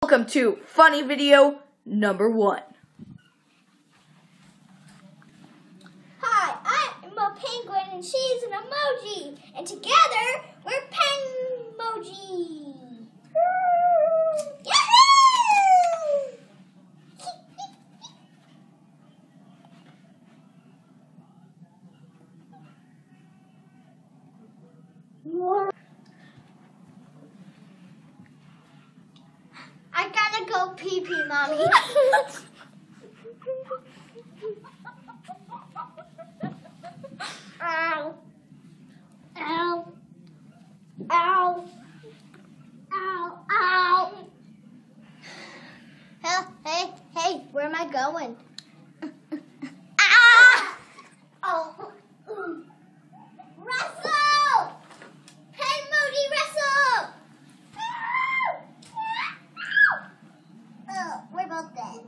Welcome to funny video number 1. Hi, I'm a penguin and she's an emoji. And together, we're Penmoji. Yahoo! I gotta go pee-pee, Mommy. Ow. Ow. Ow. Ow. Ow. Hey, where am I going? Ah! Oh. Wrestle! Penmoji, wrestle! Oh, we're both dead.